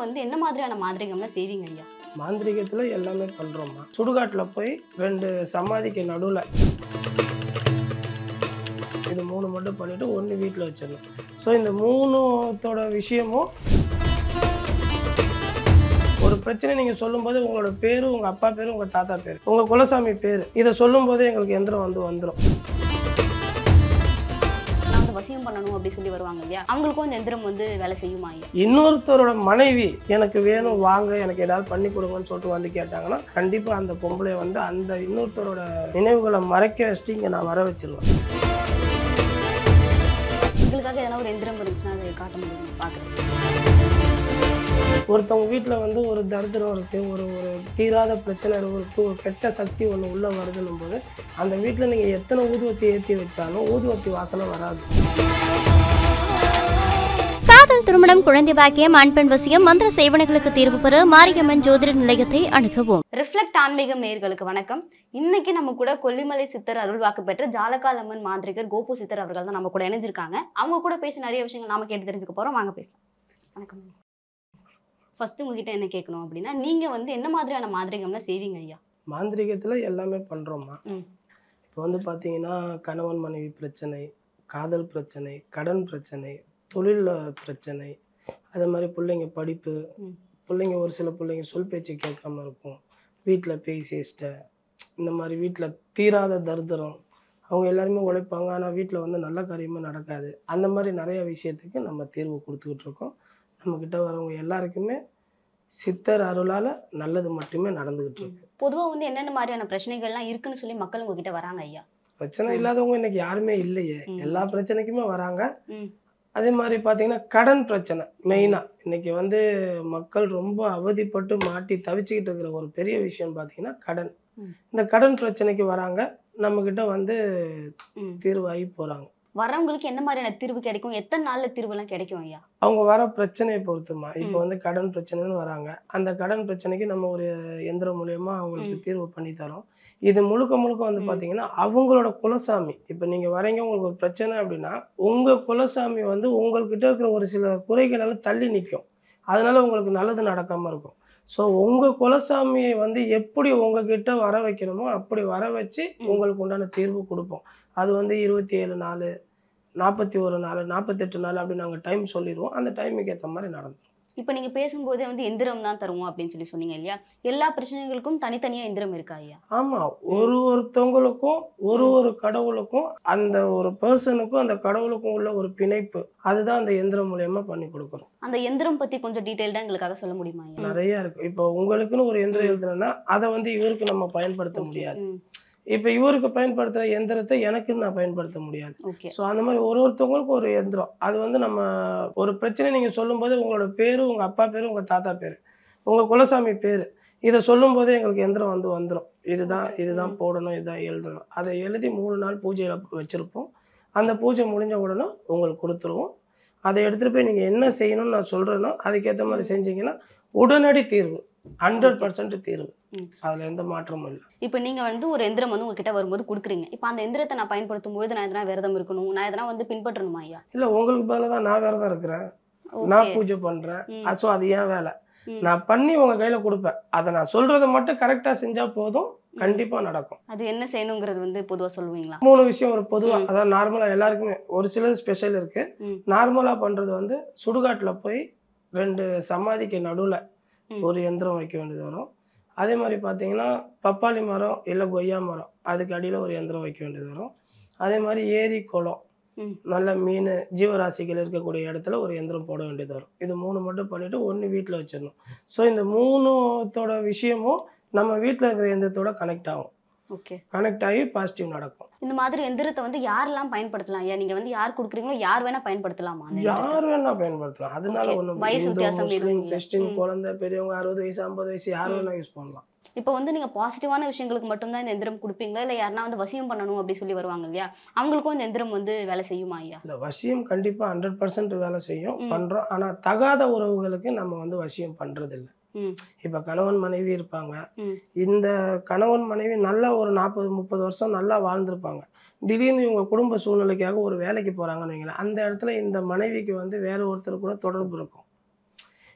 வந்து என்ன மாதிரியான மாந்திரீகம்லாம் செய்வீங்க ஐயா? மாந்திரிகத்துல எல்லாமே பண்றோம்மா. சுடுகாட்டுல போய் 2 சமாதிக்கு நடுவுல இது 3 மட்டும் பண்ணிட்டு 1 வீட்டில் வச்சிடணும். ஸோ இந்த 3தோட விஷயமும் ஒரு பிரச்சனை நீங்கள் சொல்லும்போது உங்களோட பேர், உங்கள் அப்பா பேர், உங்கள் தாத்தா பேர், உங்கள் குலசாமி பேர், இதை சொல்லும்போதே எங்களுக்கு எந்திரம் வந்துடும். நான் வந்து வசியம் பண்ணணும் அப்படி சொல்லி வருவாங்க இல்லையா, அவங்களுக்கும் இந்த எந்திரம் வந்து வேலை செய்யுமா ஐயா? இன்னொருத்தரோட மனைவி எனக்கு வேணும் வாங்க எனக்கு ஏதாவது பண்ணி கொடுங்கன்னு சொல்லிட்டு வந்து கேட்டாங்கன்னா கண்டிப்பாக அந்த பொம்பளை வந்து அந்த இன்னொருத்தரோட நினைவுகளை மறைக்க வச்சுட்டு இங்கே நான் வர வச்சிருவேன். உங்களுக்காக எதனா ஒரு எந்திரம் இருந்துச்சுன்னா அதை காட்ட முடியும் பார்க்குறேன். ஒருத்தவங்க வீட்டில் வந்து ஒரு தரித்திரம் இருக்குது, ஒரு தீராத பிரச்சனை இருக்குது, ஒரு கெட்ட சக்தி ஒன்று உள்ளே வருதுன்னும் போது அந்த வீட்டில் நீங்கள் எத்தனை ஊதுவத்தி ஏற்றி வச்சாலும் ஊதுவத்தி வாசனை வராது. காதல், திருமணம், குழந்தை பாக்கியம், ஆண் பெண் வசியம், மந்திர சேவனைகளுக்கு தீர்வு பெற மாரியம்மன் ஜோதிட நிலையத்தை அணுகவும். ரிஃப்ளெக்ட் ஆன்மீகம் நேயர்களுக்கு வணக்கம். இன்னைக்கு நம்ம கூட கொல்லிமலை சித்தர் அருள்வாக்கு பெற்ற ஜாலகாலம்மன் மாந்திரிகர் கோபு சித்தர் அவர்கள் தான் நம்ம கூட இணைஞ்சிருக்காங்க. அவங்க கூட பேசி நிறைய விஷயங்கள் நாம கேட்டு தெரிஞ்சுக்க போறோம். வாங்க பேசலாம். வணக்கம். ஃபர்ஸ்ட் உங்ககிட்ட என்ன கேட்கணும் அப்படின்னா, நீங்க வந்து என்ன மாதிரியான மாந்திரிகம்லாம் செய்வீங்க ஐயா? மாந்திரிகத்தில் எல்லாமே பண்ணுறோம்மா. இப்போ வந்து பார்த்தீங்கன்னா கணவன் மனைவி பிரச்சனை, காதல் பிரச்சனை, கடன் பிரச்சனை, தொழிலில் பிரச்சனை, அதே மாதிரி பிள்ளைங்க படிப்பு, பிள்ளைங்க ஒரு சில பிள்ளைங்க சொல் பேச்சு கேட்காம இருக்கும், வீட்டில் பேய் சேஷ்டை, இந்த மாதிரி வீட்டில் தீராத தரித்திரம், அவங்க எல்லாருமே உழைப்பாங்க ஆனால் வீட்டில் வந்து நல்ல காரியமாக நடக்காது. அந்த மாதிரி நிறைய விஷயத்துக்கு நம்ம தீர்வு கொடுத்துக்கிட்டு இருக்கோம். நம்மக்கிட்ட வரவங்க எல்லாருக்குமே சித்தர் அருளால் நல்லது மட்டுமே நடந்துக்கிட்டு இருக்கு. பொதுவாக வந்து என்னென்ன மாதிரியான பிரச்சனைகள்லாம் இருக்குன்னு சொல்லி மக்கள் உங்ககிட்ட வராங்க ஐயா? பிரச்சனை இல்லாதவங்க இன்னைக்கு யாருமே இல்லையே, எல்லா பிரச்சனைக்குமே வராங்க. அதே மாதிரி பார்த்தீங்கன்னா கடன் பிரச்சனை மெயினாக இன்னைக்கு வந்து மக்கள் ரொம்ப அவதிப்பட்டு மாட்டி தவிச்சுக்கிட்டு இருக்கிற ஒரு பெரிய விஷயம் பார்த்தீங்கன்னா கடன். இந்த கடன் பிரச்சனைக்கு வராங்க, நம்மக்கிட்ட வந்து தீர்வாகி போகிறாங்க. வரவங்களுக்கு என்ன மாதிரியான தீர்வு கிடைக்கும், எத்தனை நாள்ல தீர்வுலாம் கிடைக்கும் ஐயா? அவங்க வர பிரச்சனையை பொறுத்துமா. இப்போ வந்து கடன் பிரச்சனைன்னு வராங்க, அந்த கடன் பிரச்சனைக்கு நம்ம ஒரு எந்திரம் மூலியமா அவங்களுக்கு தீர்வு பண்ணி தரோம். இது முழுக்க முழுக்க வந்து பார்த்தீங்கன்னா அவங்களோட குலசாமி. இப்போ நீங்கள் வரீங்க உங்களுக்கு ஒரு பிரச்சனை அப்படின்னா உங்கள் குலசாமி வந்து உங்கள்கிட்ட இருக்கிற ஒரு சில குறைகளால் தள்ளி நிற்கும், அதனால உங்களுக்கு நல்லது நடக்காமல் இருக்கும். ஸோ உங்கள் குலசாமியை வந்து எப்படி உங்ககிட்ட வர வைக்கணுமோ அப்படி வர வச்சு உங்களுக்கு உண்டான தீர்வு கொடுப்போம். அது வந்து 27 நாள், 41 நாள், 48 நாள் அப்படி நாங்கள் டைம் சொல்லிடுவோம். அந்த டைமுக்கு ஏற்ற மாதிரி நடந்துடும். இப்போ நீங்கள் பேசும்போதே வந்து எந்திரம் தான் தருவோம் அப்படின்னு சொல்லி சொன்னீங்க இல்லையா, எல்லா பிரச்சனைகளுக்கும் தனித்தனியாக எந்திரம் இருக்கா ஐயா? ஆமாம், ஒருத்தவங்களுக்கும் ஒரு கடவுளுக்கும் அந்த ஒரு பர்சனுக்கும் அந்த கடவுளுக்கும் உள்ள ஒரு பிணைப்பு, அதுதான் அந்த எந்திரம் மூலயமா பண்ணி கொடுக்குறோம். அந்த எந்திரம் பற்றி கொஞ்சம் டீட்டெயில்டாக எங்களுக்காக சொல்ல முடியுமா ஐயா? நிறைய இருக்கு. இப்போ உங்களுக்குன்னு ஒரு எந்திரம் எழுதுனா அதை வந்து இவருக்கு நம்ம பயன்படுத்த முடியாது. இப்போ இவருக்கு பயன்படுத்துகிற எந்திரத்தை எனக்கு நான் பயன்படுத்த முடியாது. ஸோ அந்த மாதிரி ஒருத்தவங்களுக்கும் ஒரு எந்திரம், அது வந்து நம்ம ஒரு பிரச்சனை நீங்கள் சொல்லும்போது உங்களோட பேர், உங்கள் அப்பா பேர், உங்கள் தாத்தா பேர், உங்கள் குலசாமி பேர், இதை சொல்லும்போதே எங்களுக்கு எந்திரம் வந்துடும். இதுதான் போடணும், இதுதான் எழுதணும். அதை எழுதி 3 நாள் பூஜையில் வச்சுருப்போம். அந்த பூஜை முடிஞ்ச உடனே உங்களுக்கு கொடுத்துருவோம். அதை எடுத்துகிட்டு போய் நீங்கள் என்ன செய்யணும்னு நான் சொல்கிறேனோ அதுக்கேற்ற மாதிரி செஞ்சீங்கன்னா உடனடி தீர்வு, 100% தீர்வு, அதில் எந்த மாற்றமும் இல்லை. இப்போ நீங்கள் வந்து ஒரு எந்திரம் வந்து உங்ககிட்ட வரும்போது கொடுக்குறீங்க. இப்போ அந்த எந்திரத்தை நான் பயன்படுத்தும் பொழுது நான் எதனா விரதம் இருக்கணும், நான் எதனா வந்து பின்பற்றணுமா ஐயா? இல்லை, உங்களுக்கு பதிலாக தான் நான் விரதம் இருக்கிறேன், நான் பூஜை பண்ணுறேன். ஸோ அது ஏன் வேலை, நான் பண்ணி உங்கள் கையில் கொடுப்பேன். அதை நான் சொல்கிறத மட்டும் கரெக்டாக செஞ்சால் போதும், கண்டிப்பாக நடக்கும். அது என்ன செய்யணுங்கிறது வந்து பொதுவாக சொல்லுவீங்களா? 3 விஷயம் ஒரு பொதுவாக, அதாவது நார்மலாக எல்லாருக்குமே ஒரு சிலது ஸ்பெஷல் இருக்குது. நார்மலாக பண்ணுறது வந்து சுடுகாட்டில் போய் 2 சமாதிக்கு நடுவில் ஒரு எந்திரம் வைக்க வேண்டியது வரும். அதே மாதிரி பார்த்தீங்கன்னா பப்பாளி மரம் இல்லை கொய்யா மரம் அதுக்கு அடியில் ஒரு எந்திரம் வைக்க வேண்டியது வரும். அதே மாதிரி ஏரி குளம் நல்ல மீன் ஜீவராசிகள் இருக்கக்கூடிய இடத்துல ஒரு எந்திரம் போட வேண்டியது வரும். இது 3 மட்டும் பண்ணிவிட்டு 1 வீட்டில் வச்சிடணும். ஸோ இந்த 3தோட விஷயமும் நம்ம வீட்டில் இருக்கிற எந்திரத்தோட கனெக்ட் ஆகும். கனெக்ட் ஆகி பாசிட்டிவ் நடக்கும். இந்த மாதிரி எந்திரத்தை வந்து யாரெல்லாம் பயன்படுத்தலாம் ஐயா? நீங்க வந்து யார் கொடுக்குறீங்களோ யார் வேணா பயன்படுத்தலாமா? யார் வேணா பயன்படுத்தலாம், அதனால ஒன்றும் முஸ்லீம் கிறிஸ்டின் குழந்தை பெரியவங்க 60 வயசு 50 வயசு யார் வேணா யூஸ் பண்ணலாம். இப்போ வந்து நீங்க பாசிட்டிவான விஷயங்களுக்கு மட்டும்தான் இந்த எந்திரம் கொடுப்பீங்களா, இல்லை யாருன்னா வந்து வசியம் பண்ணணும் அப்படி சொல்லி வருவாங்க இல்லையா, அவங்களுக்கும் இந்த எந்திரம் வந்து வேலை செய்யுமா ஐயா? இல்லை, வசியம் கண்டிப்பாக 100% வேலை செய்யும், பண்ணுறோம். ஆனால் தகாத உறவுகளுக்கு நம்ம வந்து வசியம் பண்ணுறதில்லை. இப்போ கணவன் மனைவி இருப்பாங்க, இந்த கணவன் மனைவி நல்லா ஒரு 40-30 வருஷம் நல்லா வாழ்ந்துருப்பாங்க. திடீர்னு இவங்க குடும்ப சூழ்நிலைக்காக ஒரு வேலைக்கு போகிறாங்கன்னு வைங்களேன், அந்த இடத்துல இந்த மனைவிக்கு வந்து வேற ஒருத்தர் கூட தொடர்பு இருக்கும்.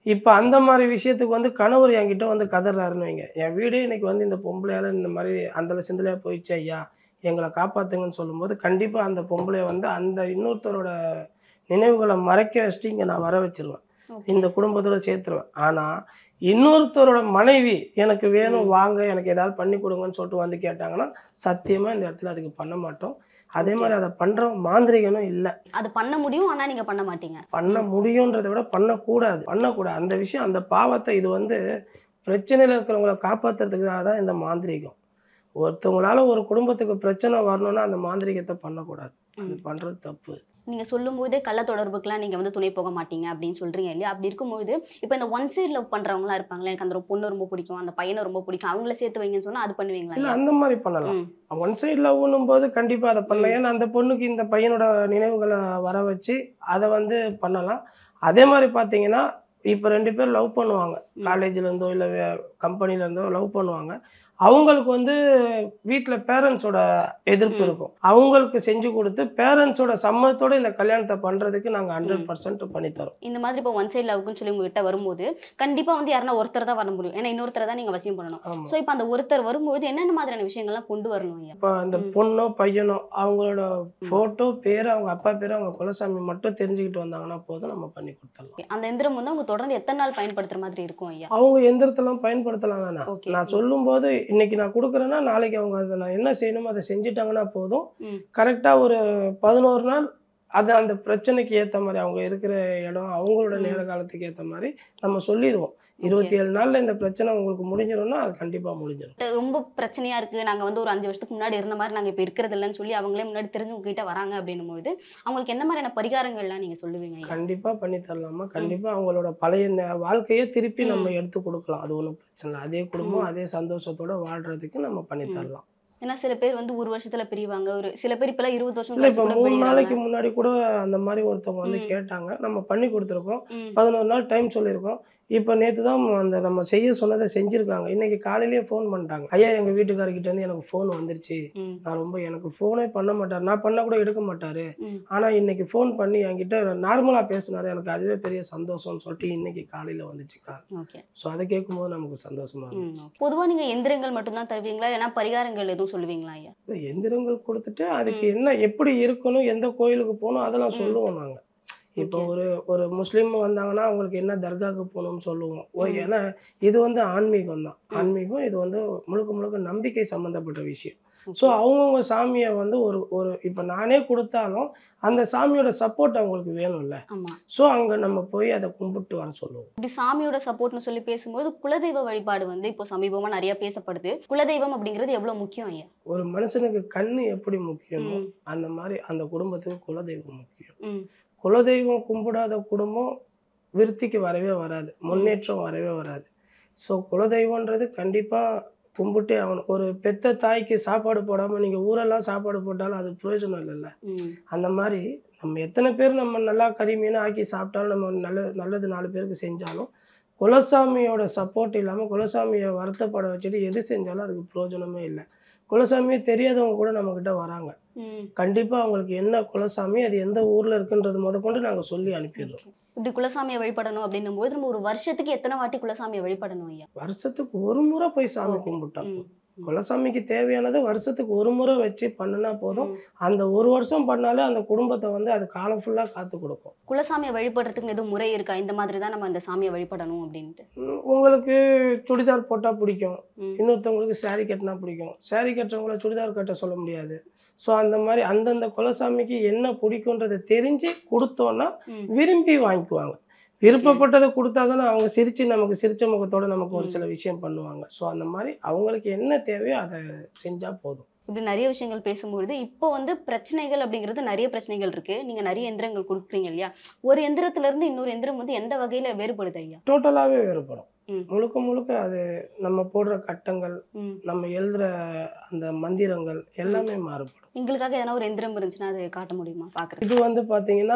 இப்போ அந்த மாதிரி விஷயத்துக்கு வந்து கணவர் என்கிட்ட வந்து கதறாருன்னு வைங்க, என் வீடே இன்னைக்கு வந்து இந்த பொம்பளையால் இந்த மாதிரி அந்தல சிந்தலையாக போயிடுச்சு ஐயா எங்களை காப்பாற்றுங்கன்னு சொல்லும்போது கண்டிப்பாக அந்த பொம்பளையை வந்து அந்த இன்னொருத்தரோட நினைவுகளை மறைக்க வச்சுட்டு இங்கே நான் வர வச்சிருவேன், இந்த குடும்பத்தோட சேர்த்துருவேன். ஆனால் இன்னொருத்தரோட மனைவி எனக்கு வேணும் வாங்க எனக்கு ஏதாவது பண்ணி கொடுங்கன்னு சொல்லிட்டு வந்து கேட்டாங்கன்னா சத்தியமாக இந்த இடத்துல அதுக்கு பண்ண மாட்டோம். அதே மாதிரி அதை பண்ற மாந்திரிகனும் இல்லை. அது பண்ண முடியும், ஆனா நீங்க பண்ண மாட்டீங்க. பண்ண முடியும்ன்றதை விட பண்ணக்கூடாது. அந்த விஷயம், அந்த பாவத்தை, இது வந்து பிரச்சனையில் இருக்கிறவங்கள காப்பாற்றுறதுக்காக தான் இந்த மாந்திரிகம். ஒருத்தவங்களால ஒரு குடும்பத்துக்கு பிரச்சனை வரணும்னா அந்த மாந்திரிகத்தை பண்ணக்கூடாது. அது பண்றது தப்பு. நீங்க சொல்லும்போதே கள்ள தொடர்புக்கெல்லாம் நீங்க வந்து துணை போக மாட்டீங்க அப்படின்னு சொல்றீங்க இல்லையா? அப்படி இருக்கும்போது இப்போ இந்த ஒன் சைட் லவ் பண்றவங்களா இருப்பாங்களே, எனக்கு அந்த பொண்ணு ரொம்ப பிடிக்கும், அந்த பையனை ரொம்ப பிடிக்கும், அவங்கள சேர்த்து வைங்கன்னு சொன்னா அது பண்ணுவீங்களா? இல்லை, அந்த மாதிரி பண்ணலாம். ஒன் சைட் லவ்னும் போது கண்டிப்பா அதை பண்ணலாம். ஏன்னா அந்த பொண்ணுக்கு இந்த பையனோட நினைவுகளை வர வச்சு அதை வந்து பண்ணலாம். அதே மாதிரி பார்த்தீங்கன்னா இப்போ 2 பேர் லவ் பண்ணுவாங்க, காலேஜ்ல இருந்தோ இல்லை கம்பெனில இருந்தோ லவ் பண்ணுவாங்க. அவங்களுக்கு வந்து வீட்டில் பேரண்ட்ஸோட எதிர்ப்பு இருக்கும். அவங்களுக்கு செஞ்சு கொடுத்து பேரண்ட்ஸோட சம்மதத்தோட இந்த கல்யாணத்தை பண்றதுக்கு நாங்கள் 100% பண்ணித்தரோம். இந்த மாதிரி இப்போ ஒன் சைட் லவ்க்குன்னு சொல்லி உங்ககிட்ட வரும்போது கண்டிப்பா வந்து யாருன்னா ஒருத்தர் தான் வர முடியும், ஏன்னா இன்னொருத்தரை தான் நீங்க வசியம் பண்ணணும். ஸோ இப்போ அந்த ஒருத்தர் வரும்போது என்னென்ன மாதிரியான விஷயங்கள்லாம் கொண்டு வரணும்? இப்போ அந்த பொண்ணோ பையனோ அவங்களோட போட்டோ, பேர், அவங்க அப்பா பேர், அவங்க குலசாமி மட்டும் தெரிஞ்சுக்கிட்டு வந்தாங்கன்னா போதும், நம்ம பண்ணி கொடுத்துடலாம். அந்த எந்திரம் வந்து அவங்க தொடர்ந்து எத்தனை நாள் பயன்படுத்துற மாதிரி இருக்கும் ஐயா? அவங்க எந்திரத்தெல்லாம் பயன்படுத்தலாம் தானே. நான் சொல்லும் போது இன்னைக்கு நான் கொடுக்குறேன்னா நாளைக்கு அவங்க அதை நான் என்ன செய்யணுமோ அதை செஞ்சுட்டாங்கன்னா போதும். கரெக்டாக ஒரு 11 நாள் அது அந்த பிரச்சனைக்கு ஏற்ற மாதிரி, அவங்க இருக்கிற இடம், அவங்களோட நேர காலத்துக்கு ஏற்ற மாதிரி நம்ம சொல்லிடுவோம். 27 நாள்ல இந்த பிரச்சனை உங்களுக்கு முடிஞ்சிடும்னா அது கண்டிப்பா முடிஞ்சிடும். ரொம்ப பிரச்சனையா இருக்கு, நாங்க வந்து ஒரு 5 வருஷத்துக்கு முன்னாடி இருந்த மாதிரி நாங்க இப்ப இருக்கிறது இல்லைன்னு சொல்லி அவங்களே முன்னாடி தெரிஞ்சு உங்ககிட்ட வராங்க அப்படின்னும் போது அவங்களுக்கு என்ன மாதிரியான பரிகாரங்கள்லாம் நீங்க சொல்லுவீங்க? கண்டிப்பா பண்ணி தரலாமா? கண்டிப்பா அவங்களோட பழைய வாழ்க்கையை திருப்பி நம்ம எடுத்து கொடுக்கலாம். அது ஒன்றும் பிரச்சனை இல்லை. அதே குடும்பம் அதே சந்தோஷத்தோட வாழ்றதுக்கு நம்ம பண்ணி தரலாம். ஏன்னா சில பேர் வந்து ஒரு வருஷத்துல பிரிவாங்க, ஒரு சில பேர் இப்பெல்லாம் 20 வருஷம் இல்லை. இப்போ 3 நாளைக்கு முன்னாடி கூட அந்த மாதிரி ஒருத்தவங்க வந்து கேட்டாங்க, நம்ம பண்ணி கொடுத்துருக்கோம். 11 நாள் டைம் சொல்லியிருக்கோம். இப்போ நேற்று தான் அந்த நம்ம செய்ய சொன்னதை செஞ்சுருக்காங்க. இன்னைக்கு காலையிலேயே ஃபோன் பண்ணிட்டாங்க, ஐயா எங்கள் வீட்டுக்காரர்கிட்ட இருந்து எனக்கு ஃபோன் வந்துருச்சு, நான் ரொம்ப, எனக்கு ஃபோனே பண்ண மாட்டார், நான் பண்ண கூட எடுக்க மாட்டார், ஆனால் இன்னைக்கு ஃபோன் பண்ணி என்கிட்ட நார்மலாக பேசினாரு, எனக்கு அதுவே பெரிய சந்தோஷம்னு சொல்லிட்டு இன்னைக்கு காலையில் வந்துச்சு கால். ஸோ அதை கேட்கும்போது நமக்கு சந்தோஷமா இருந்துச்சு. பொதுவாக நீங்கள் எந்திரங்கள் மட்டும்தான் தருவீங்களா, ஏன்னா பரிகாரங்கள் எதுவும் சொல்லுவீங்களா ஐயா? எந்திரங்கள் கொடுத்துட்டு அதுக்கு என்ன எப்படி இருக்கணும், எந்த கோயிலுக்கு போகணும் அதெல்லாம் சொல்லுவோம் நாங்கள். இப்போ ஒரு முஸ்லீம் வந்தாங்கன்னா அவங்களுக்கு என்ன தர்காவுக்கு போகணும்னு சொல்லுவோம். ஏன்னா இது வந்து ஆன்மீகம் தான். ஆன்மீகம் இது வந்து முழுக்க முழுக்க நம்பிக்கை சம்மந்தப்பட்ட விஷயம். ஸோ அவங்கவுங்க சாமியை வந்து ஒரு இப்போ நானே கொடுத்தாலும் அந்த சாமியோட சப்போர்ட் அவங்களுக்கு வேணும்ல. ஸோ அங்கே நம்ம போய் அதை கும்பிட்டு வர சொல்லுவோம். இப்படி சாமியோட சப்போர்ட்னு சொல்லி பேசும்போது குலதெய்வ வழிபாடு வந்து இப்போ சமீபமாக நிறைய பேசப்படுது. குலதெய்வம் அப்படிங்கிறது எவ்வளோ முக்கியம் ஐயா? ஒரு மனுஷனுக்கு கண்ணு எப்படி முக்கியமோ அந்த மாதிரி அந்த குடும்பத்துக்கு குலதெய்வம் முக்கியம். குலதெய்வம் கும்பிடாத குடும்பம் விருத்திக்கு வரவே வராது, முன்னேற்றம் வரவே வராது. ஸோ குலதெய்வன்றது கண்டிப்பாக கும்பிட்டே ஆகணும். ஒரு பெத்த தாய்க்கு சாப்பாடு போடாமல் நீங்கள் ஊரெல்லாம் சாப்பாடு போட்டாலும் அது பிரயோஜனம் இல்லைல்ல. அந்த மாதிரி நம்ம எத்தனை பேர் நம்ம நல்லா கறி மீன் ஆக்கி சாப்பிட்டாலும், நம்ம நல்லது 4 பேருக்கு செஞ்சாலும் குலசாமியோட சப்போர்ட் இல்லாமல் குலசாமியை வருத்தப்பட வச்சுட்டு எது செஞ்சாலும் அதுக்கு பிரயோஜனமே இல்லை. குலசாமியே தெரியாதவங்க கூட நம்மக்கிட்ட வராங்க. கண்டிப்பாக அவங்களுக்கு என்ன குலசாமி, அது எந்த ஊரில் இருக்குன்றது முதற்கொண்டு நாங்கள் சொல்லி அனுப்பிடுறோம். இப்படி குலசாமியை வழிபடணும் அப்படின்னும் போது நம்ம ஒரு வருஷத்துக்கு எத்தனை வாட்டி குலசாமியை வழிபடணும் ஐயா? வருஷத்துக்கு ஒரு முறை போய் சாமி கும்பிட்டோம். குலசாமிக்கு தேவையானது வருஷத்துக்கு ஒரு முறை வச்சு பண்ணினா போதும். அந்த ஒரு வருஷம் பண்ணாலே அந்த குடும்பத்தை வந்து அது காலம் ஃபுல்லாக காத்து கொடுக்கும். குலசாமியை வழிபடுறதுக்கு எதுவும் முறை இருக்கா, இந்த மாதிரி தான் நம்ம அந்த சாமியை வழிபடணும் அப்படின்ட்டு? உங்களுக்கு சுடிதார் போட்டால் பிடிக்கும், இன்னொருத்தவங்களுக்கு சாரி கட்டினா பிடிக்கும். சாரி கட்டுறவங்கள சுடிதார் கட்ட சொல்ல முடியாது. ஸோ அந்த மாதிரி அந்தந்த குலசாமிக்கு என்ன பிடிக்குன்றதை தெரிஞ்சு கொடுத்தோன்னா விரும்பி வாங்கிக்குவாங்க. விருப்பப்பட்டதை கொடுத்தா தானே அவங்க சிரித்து நமக்கு சிரிச்ச முகத்தோட நமக்கு ஒரு சில விஷயம் பண்ணுவாங்க. ஸோ அந்த மாதிரி அவங்களுக்கு என்ன தேவையோ அதை செஞ்சால் போதும். இப்படி நிறைய விஷயங்கள் பேசும்பொழுது இப்போ வந்து பிரச்சனைகள் அப்படிங்கிறது நிறைய பிரச்சனைகள் இருக்கு. நீங்க நிறைய எந்திரங்கள் கொடுக்குறீங்க இல்லையா? ஒரு எந்திரத்துல இருந்து இன்னொரு எந்திரம் வந்து எந்த வகையில வேறுபடுது ஐயா? டோட்டலாகவே வேறுபடும். முழுக்க முழுக்க அது நம்ம போடுற கட்டங்கள், நம்ம எழுதுற அந்த மந்திரங்கள் எல்லாமே மாறுபடும். எங்களுக்காக எதனா ஒரு எந்திரம் இருந்துச்சுன்னா அதை காட்ட முடியுமா பார்க்குறது? இது வந்து பார்த்தீங்கன்னா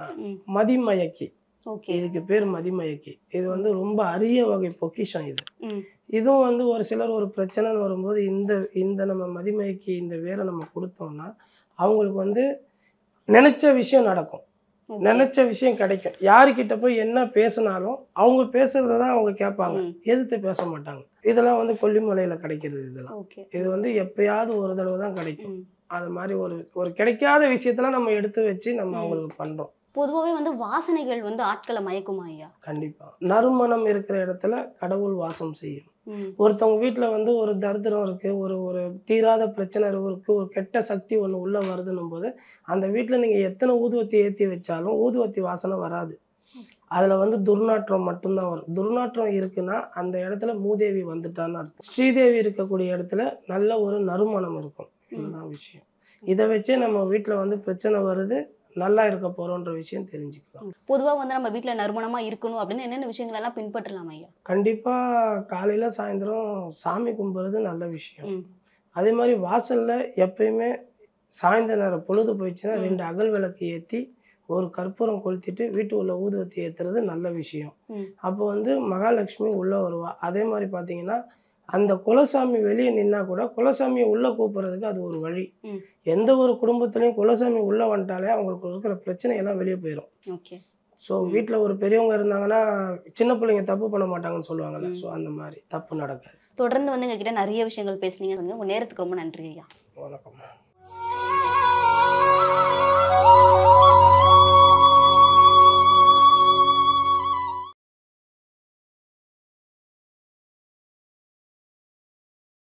மதிமயக்கி. இதுக்கு பேர் மதிமயக்கி. இது வந்து ரொம்ப அரிய வகை பொக்கிஷம். இதுவும் வந்து ஒரு சிலர் ஒரு பிரச்சனைன்னு வரும்போது இந்த நம்ம மதிமயக்கி இந்த வேரை நம்ம கொடுத்தோம்னா அவங்களுக்கு வந்து நினைச்ச விஷயம் நடக்கும். நினைச்ச விஷயம் கிடைக்கும். யாருக்கிட்ட போய் என்ன பேசினாலும் அவங்க பேசுறத தான் அவங்க கேட்பாங்க, எதிர்த்து பேச மாட்டாங்க. இதெல்லாம் வந்து கொல்லிமலையில கிடைக்கிறது. இதெல்லாம் இது வந்து எப்பயாவது ஒரு தடவை தான் கிடைக்கும். அது மாதிரி ஒரு கிடைக்காத விஷயத்தெல்லாம் நம்ம எடுத்து வச்சு நம்ம அவங்களுக்கு பண்றோம். பொதுவாகவே வந்து வாசனைகள் வந்து ஆட்களை மயக்குமா ஐயா? கண்டிப்பா. நறுமணம் இருக்கிற இடத்துல கடவுள் வாசம் செய்யும். ஒருத்தவங்க வீட்டுல வந்து ஒரு தரித்திரம் இருக்கு, ஒரு தீராத பிரச்சனை இருக்கு, ஒரு கெட்ட சக்தி ஒண்ணு உள்ள வருதுன்னும் போது அந்த வீட்டுல நீங்க எத்தனை ஊதுவத்தி ஏற்றி வச்சாலும் ஊதுவத்தி வாசனை வராது. அதுல வந்து துர்நாற்றம் மட்டும்தான் வரும். துர்நாற்றம் இருக்குன்னா அந்த இடத்துல மூதேவி வந்துட்டான்னு அர்த்தம். ஸ்ரீதேவி இருக்கக்கூடிய இடத்துல நல்ல ஒரு நறுமணம் இருக்கும். இதுதான் விஷயம். இதை வச்சே நம்ம வீட்டுல வந்து பிரச்சனை வருது, நல்லா இருக்க போறோன்ற விஷயம் தெரிஞ்சுக்கலாம். பொதுவா வந்து நம்ம வீட்டுல நறுமணமா இருக்கணும் அப்படின்னு என்னென்ன விஷயங்கள் எல்லாம் பின்பற்றலாம் ஐயா? கண்டிப்பா காலையில சாயந்தரம் சாமி கும்பிடுறது நல்ல விஷயம். அதே மாதிரி வாசல்ல எப்பயுமே சாயந்தர நேரம் பொழுது போயிடுச்சுன்னா 2 அகல் விளக்கு ஏற்றி ஒரு கற்பூரம் கொளுத்திட்டு வீட்டு உள்ள ஊதுவத்தி ஏற்றுறது நல்ல விஷயம். அப்போ வந்து மகாலட்சுமி உள்ள வருவா. அதே மாதிரி பார்த்தீங்கன்னா அந்த குலசாமி வெளியே நின்னா கூட குலசாமியை உள்ள கூப்பிடுறதுக்கு அது ஒரு வழி. எந்த ஒரு குடும்பத்திலையும் குலசாமி உள்ள வந்துட்டாலே அவங்களுக்கு இருக்கிற பிரச்சனை எல்லாம் வெளியே போயிடும். ஸோ வீட்டில் ஒரு பெரியவங்க இருந்தாங்கன்னா சின்ன பிள்ளைங்க தப்பு பண்ண மாட்டாங்கன்னு சொல்லுவாங்கல்ல, ஸோ அந்த மாதிரி தப்பு நடக்காது. தொடர்ந்து வந்து எங்ககிட்ட நிறைய விஷயங்கள் பேசுனீங்க. உங்க நேரத்துக்கு ரொம்ப நன்றி ஐயா. வணக்கம்.